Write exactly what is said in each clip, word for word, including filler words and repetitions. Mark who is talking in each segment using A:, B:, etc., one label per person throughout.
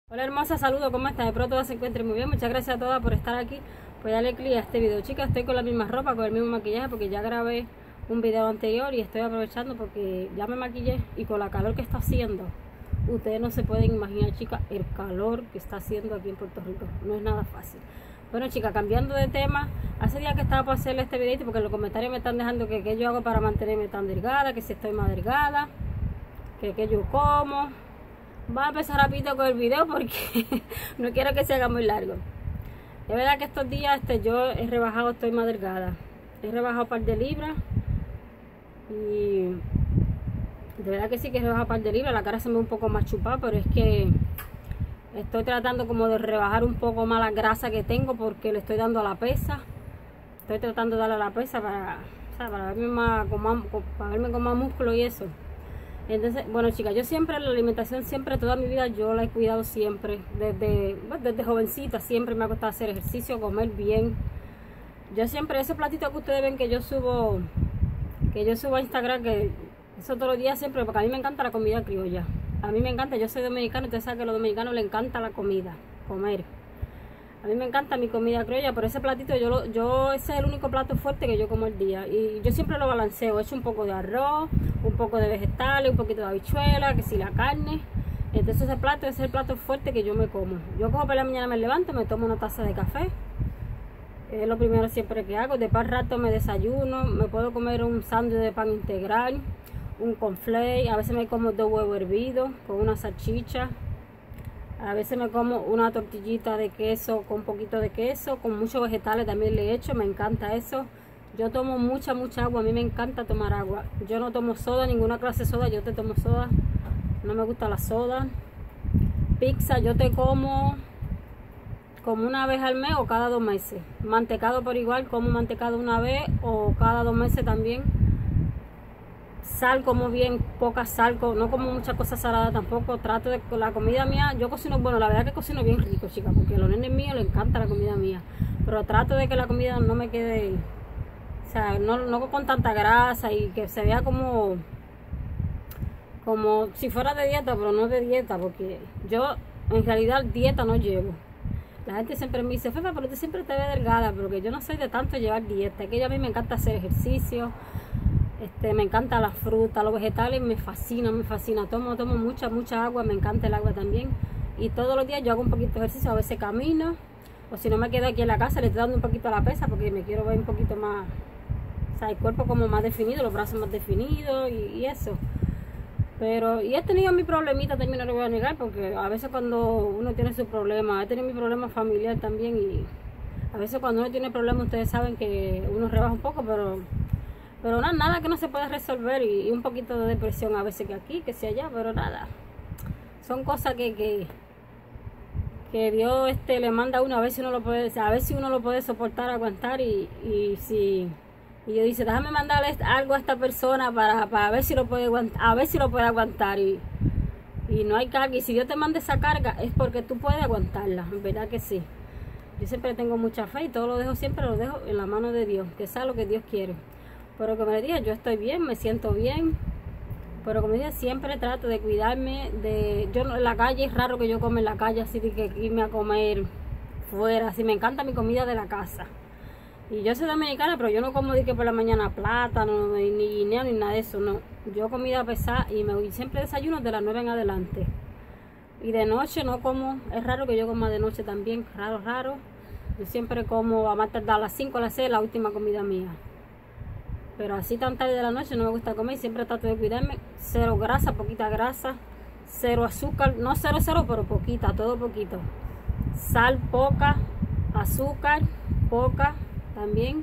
A: Hola hermosa, saludos, ¿cómo están? Espero todas se encuentren muy bien. Muchas gracias a todas por estar aquí. Pues darle clic a este video. Chicas, estoy con la misma ropa, con el mismo maquillaje, porque ya grabé un video anterior y estoy aprovechando porque ya me maquillé. Y con la calor que está haciendo, ustedes no se pueden imaginar, chicas, el calor que está haciendo aquí en Puerto Rico. No es nada fácil. Bueno, chicas, cambiando de tema, hace días que estaba por hacerle este videito porque en los comentarios me están dejando que qué yo hago para mantenerme tan delgada, que si estoy más delgada, que qué yo como. Voy a empezar rapidito con el video porque no quiero que se haga muy largo. Es verdad que estos días este, yo he rebajado, estoy más delgada. He rebajado un par de libras. Y de verdad que sí que he rebajado un par de libras. La cara se me ve un poco más chupada, pero es que estoy tratando como de rebajar un poco más la grasa que tengo porque le estoy dando a la pesa. Estoy tratando de darle a la pesa para, o sea, para, verme más, con más, para verme con más músculo y eso. Entonces, bueno, chicas, yo siempre la alimentación, siempre toda mi vida yo la he cuidado siempre, desde, bueno, desde jovencita siempre me ha costado hacer ejercicio, comer bien. Yo siempre, ese platito que ustedes ven que yo subo, que yo subo a Instagram, que eso todos los días siempre, porque a mí me encanta la comida criolla. A mí me encanta, yo soy dominicana, ustedes saben que a los dominicanos les encanta la comida, comer. A mí me encanta mi comida criolla, pero ese platito, yo, lo, yo ese es el único plato fuerte que yo como al día. Y yo siempre lo balanceo, he hecho un poco de arroz, un poco de vegetales, un poquito de habichuela, que si la carne. Entonces ese plato ese es el plato fuerte que yo me como. Yo como por la mañana me levanto, me tomo una taza de café. Es lo primero siempre que hago. De par rato me desayuno, me puedo comer un sándwich de pan integral, un cornflake, a veces me como dos huevos hervidos con una salchicha. A veces me como una tortillita de queso con un poquito de queso, con muchos vegetales también le echo, me encanta eso. Yo tomo mucha, mucha agua, a mí me encanta tomar agua. Yo no tomo soda, ninguna clase de soda, yo te tomo soda. No me gusta la soda. Pizza, yo te como como una vez al mes o cada dos meses. Mantecado por igual, como mantecado una vez o cada dos meses también. Sal como bien, poca sal, no como muchas cosas saladas tampoco. Trato de la comida mía, yo cocino, bueno, la verdad que cocino bien rico, chicas, porque a los nenes míos les encanta la comida mía. Pero trato de que la comida no me quede, o sea, no, no con tanta grasa y que se vea como, como si fuera de dieta, pero no de dieta, porque yo en realidad dieta no llevo. La gente siempre me dice, Fefa, pero tú siempre te ves delgada, pero que yo no soy de tanto llevar dieta, que a mí me encanta hacer ejercicio. Este, me encanta la fruta, los vegetales, me fascina, me fascina. Tomo, tomo mucha, mucha agua, me encanta el agua también. Y todos los días yo hago un poquito de ejercicio, a veces camino. O si no me quedo aquí en la casa, le estoy dando un poquito a la pesa porque me quiero ver un poquito más, o sea, el cuerpo como más definido, los brazos más definidos y, y eso. Pero, y he tenido mi problemita también, no lo voy a negar, porque a veces cuando uno tiene sus problemas, he tenido mi problema familiar también. Y a veces cuando uno tiene problemas, ustedes saben que uno rebaja un poco, pero... Pero nada, nada que no se puede resolver y, y un poquito de depresión a veces que aquí, que sea allá, pero nada. Son cosas que, que, que Dios este, le manda a uno, a ver si uno lo puede, a ver si uno lo puede soportar, aguantar y, y si y yo dice, déjame mandarle algo a esta persona para, para ver si lo puede aguantar, a ver si lo puede aguantar y, y no hay carga. Y si Dios te manda esa carga es porque tú puedes aguantarla, verdad que sí. Yo siempre tengo mucha fe y todo lo dejo, siempre lo dejo en la mano de Dios, que sea lo que Dios quiere. Pero como les dije, yo estoy bien, me siento bien. Pero como les dije, siempre trato de cuidarme. de Yo en la calle, es raro que yo come en la calle, así de que irme a comer fuera. Así me encanta mi comida de la casa. Y yo soy dominicana, pero yo no como de que por la mañana plátano, ni guineo, ni nada de eso, no. Yo comida pesada y me voy siempre desayuno de las nueve en adelante. Y de noche no como, es raro que yo coma de noche también, raro, raro. Yo siempre como a más tardar a las cinco, a las seis, la última comida mía. Pero así tan tarde de la noche no me gusta comer, siempre trato de cuidarme. Cero grasa, poquita grasa, cero azúcar, no cero cero, pero poquita, todo poquito. Sal poca, azúcar poca también,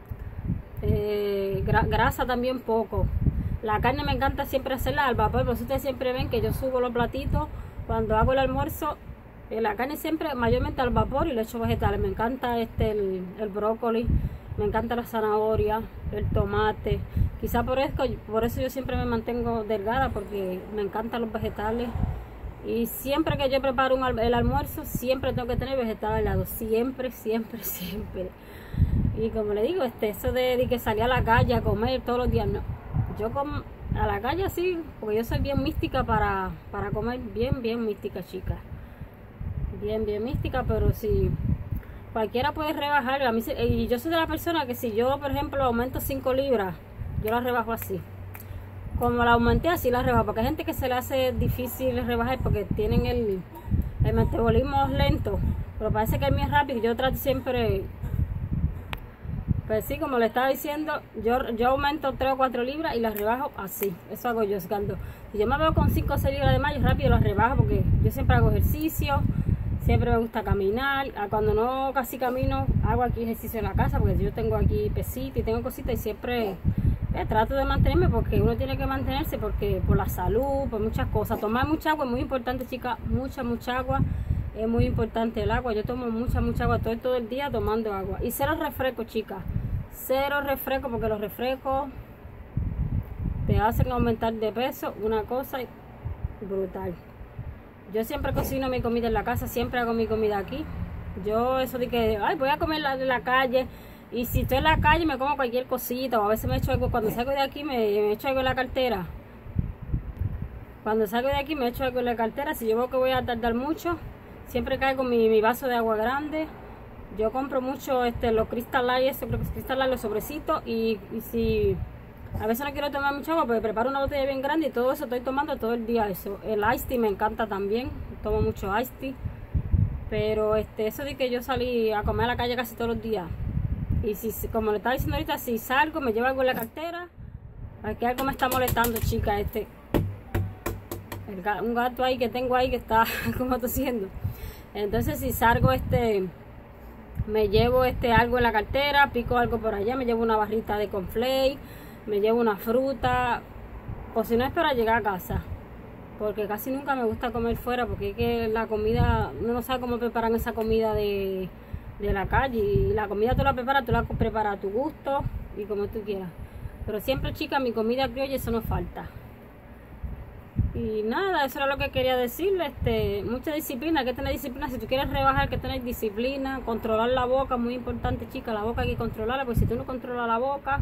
A: eh, gra grasa también poco. La carne me encanta siempre hacerla al vapor, pero ustedes siempre ven que yo subo los platitos cuando hago el almuerzo. Eh, la carne siempre mayormente al vapor y le echo vegetales. Me encanta este el, el brócoli. Me encanta la zanahoria, el tomate. Quizá por eso, por eso yo siempre me mantengo delgada, porque me encantan los vegetales. Y siempre que yo preparo un, el almuerzo, siempre tengo que tener vegetales al lado. Siempre, siempre, siempre. Y como le digo, este, eso de, de que salí a la calle a comer todos los días, no. Yo como a la calle sí, porque yo soy bien mística para, para comer, bien, bien mística, chica. bien, bien mística, pero si cualquiera puede rebajar, a mí, y yo soy de la persona que si yo, por ejemplo, aumento cinco libras, yo la rebajo así. Como la aumenté, así la rebajo, porque hay gente que se le hace difícil rebajar porque tienen el, el metabolismo lento, pero parece que el mío es rápido. Yo trato siempre, pues sí, como le estaba diciendo, yo, yo aumento tres o cuatro libras y las rebajo así. Eso hago yo, cuando si yo me veo con cinco o seis libras de más, yo rápido las rebajo porque yo siempre hago ejercicio, siempre me gusta caminar. Cuando no casi camino, hago aquí ejercicio en la casa porque yo tengo aquí pesita y tengo cositas y siempre eh, trato de mantenerme porque uno tiene que mantenerse porque por la salud, por muchas cosas. Tomar mucha agua es muy importante, chicas, mucha, mucha agua. Es muy importante el agua. Yo tomo mucha, mucha agua todo, todo el día tomando agua. Y cero refresco, chicas. Cero refresco porque los refrescos te hacen aumentar de peso. Una cosa brutal. Yo siempre cocino mi comida en la casa. Siempre hago mi comida aquí. Yo eso de que, ay, voy a comer en la calle. Y si estoy en la calle me como cualquier cosita. O a veces me echo algo. Cuando salgo de aquí me, me echo algo en la cartera. Cuando salgo de aquí me echo algo en la cartera. Si yo veo que voy a tardar mucho, siempre cargo mi, mi vaso de agua grande. Yo compro mucho este, los Crystal Light, eso, creo que es Crystal Light, los sobrecitos. Y, y si a veces no quiero tomar mucha agua, pues preparo una botella bien grande y todo eso estoy tomando todo el día eso. El Ice Tea me encanta también. Tomo mucho Ice Tea. Pero este, eso de que yo salí a comer a la calle casi todos los días. Y si, como le estaba diciendo ahorita, si salgo, me llevo algo en la cartera. Aquí algo me está molestando, chica. Este, el, un gato ahí que tengo ahí que está como tosiendo. Entonces si salgo, este, me llevo este algo en la cartera, pico algo por allá, me llevo una barrita de cornflakes, me llevo una fruta, o si no es para llegar a casa, porque casi nunca me gusta comer fuera, porque es que la comida, uno no sabe cómo preparan esa comida de, de la calle, y la comida tú la preparas, tú la preparas a tu gusto y como tú quieras, pero siempre, chica, mi comida criolla, eso no falta. Y nada, eso era lo que quería decirle. Este, mucha disciplina, hay que tener disciplina. Si tú quieres rebajar, hay que tener disciplina. Controlar la boca, muy importante, chica. La boca hay que controlarla, porque si tú no controlas la boca,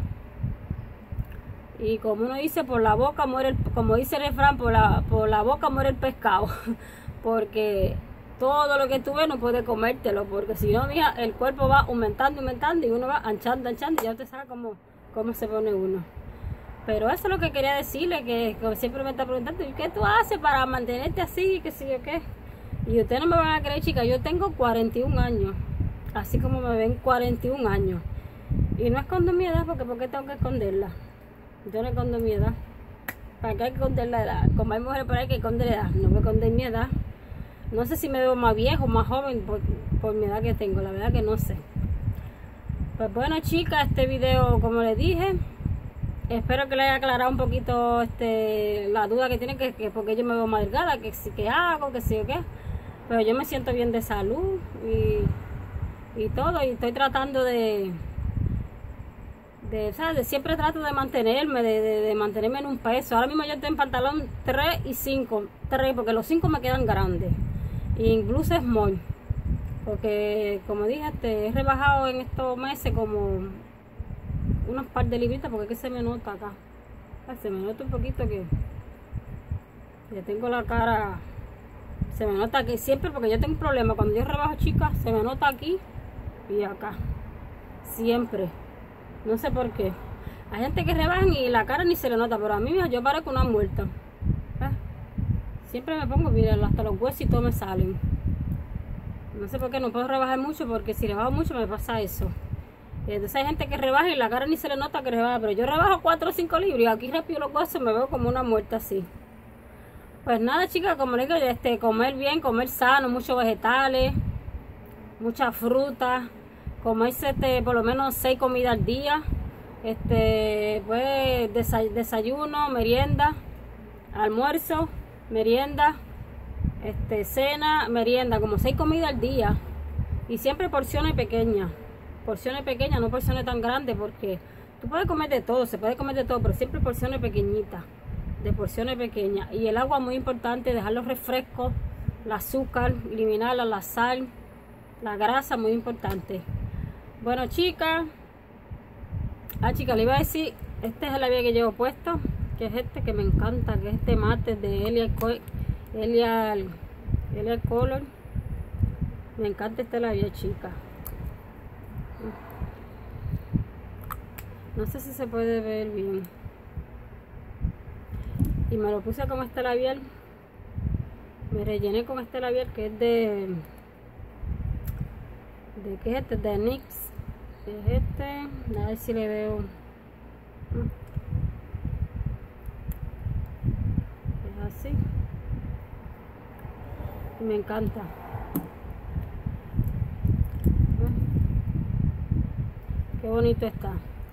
A: y como uno dice, por la boca muere el, como dice el refrán, por la, por la boca muere el pescado. Porque todo lo que tú ves no puedes comértelo, porque si no, mira, el cuerpo va aumentando, aumentando, y uno va anchando, anchando, y ya usted sabe cómo, cómo se pone uno. Pero eso es lo que quería decirle, que, que siempre me está preguntando, ¿qué tú haces para mantenerte así? ¿Qué sé yo qué? Y ustedes no me van a creer, chicas, yo tengo cuarenta y un años, así como me ven, cuarenta y un años. Y no escondo mi edad, porque ¿por qué tengo que esconderla? Yo no escondo mi edad. ¿Para qué hay que esconder la edad? Como hay mujeres por ahí que esconden la edad, no voy a esconder mi edad. No sé si me veo más viejo o más joven por, por mi edad que tengo, la verdad que no sé. Pues bueno, chicas, este video, como les dije, espero que le haya aclarado un poquito este, la duda que tienen, que, que porque yo me veo más delgada, que si que hago, que sí o qué. Pero yo me siento bien de salud y, y todo, y estoy tratando de, de, ¿sabes? De siempre trato de mantenerme, de, de, de mantenerme en un peso. Ahora mismo yo estoy en pantalón tres y cinco, tres, porque los cinco me quedan grandes, y en blusa small, porque como dije, este, he rebajado en estos meses como unos par de libritas, porque es que se me nota acá. Se me nota un poquito que ya tengo la cara, se me nota que siempre, porque yo tengo un problema cuando yo rebajo, chicas, se me nota aquí y acá, siempre, no sé por qué. Hay gente que rebajan y la cara ni se le nota, pero a mí yo parezco una muerta. ¿Ves? Siempre me pongo, miren, hasta los huesos y todo me salen. No sé por qué no puedo rebajar mucho, porque si rebajo mucho me pasa eso. Entonces hay gente que rebaja y la cara ni se le nota que rebaja, pero yo rebajo cuatro o cinco libras y aquí rápido los huesos me veo como una muerta así. Pues nada, chicas, como les digo, este, comer bien, comer sano, muchos vegetales, mucha fruta, comerse este, por lo menos seis comidas al día, este, pues desayuno, merienda, almuerzo, merienda, este, cena, merienda, como seis comidas al día, y siempre porciones pequeñas. Porciones pequeñas, no porciones tan grandes, porque tú puedes comer de todo, se puede comer de todo, pero siempre porciones pequeñitas, de porciones pequeñas. Y el agua muy importante, dejar los refrescos, el azúcar, eliminarla, la sal, la grasa, muy importante. Bueno, chicas, ah, chicas, le iba a decir, este es el labial que llevo puesto, que es este que me encanta, que es este mate de Elia, Elia, Elia Color. Me encanta este labial, chica. No sé si se puede ver bien. Y me lo puse como este labial. Me rellené con este labial que es de... ¿De qué es este? De N Y X. Es este. A ver si le veo. Es así. Y me encanta. Qué bonito está.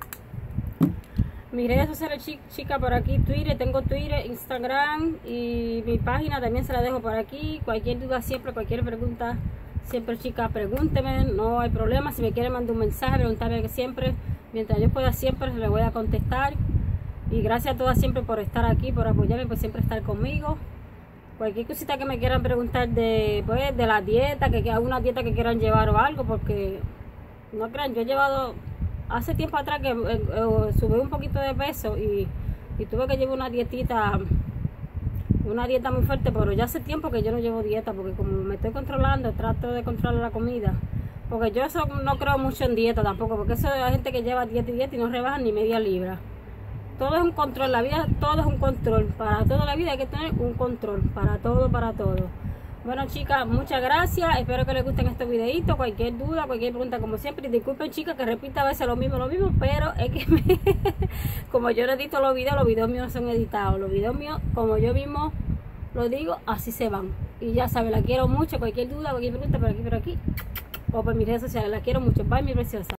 A: Mis redes sociales, chica, por aquí, Twitter, tengo Twitter, Instagram y mi página también se la dejo por aquí. Cualquier duda siempre, cualquier pregunta, siempre, chica, pregúnteme, no hay problema. Si me quieren mandar un mensaje, preguntarme que siempre, mientras yo pueda, siempre le voy a contestar. Y gracias a todas siempre por estar aquí, por apoyarme, por siempre estar conmigo. Cualquier cosita que me quieran preguntar de, pues, de la dieta, que alguna dieta que quieran llevar o algo, porque no crean, yo he llevado... Hace tiempo atrás que eh, eh, subí un poquito de peso y, y tuve que llevar una dietita, una dieta muy fuerte, pero ya hace tiempo que yo no llevo dieta, porque como me estoy controlando, trato de controlar la comida, porque yo eso no creo mucho en dieta tampoco, porque eso de la gente que lleva dieta y dieta y no rebaja ni media libra. Todo es un control, la vida todo es un control, para toda la vida hay que tener un control, para todo, para todo. Bueno, chicas, muchas gracias. Espero que les gusten estos videitos. Cualquier duda, cualquier pregunta, como siempre. Y disculpen, chicas, que repita a veces lo mismo, lo mismo. Pero es que me, como yo no edito los videos, los videos míos son editados. Los videos míos, como yo mismo lo digo, así se van. Y ya saben, la quiero mucho. Cualquier duda, cualquier pregunta, por aquí, por aquí. O por mis redes sociales. La quiero mucho. Bye, mi preciosa.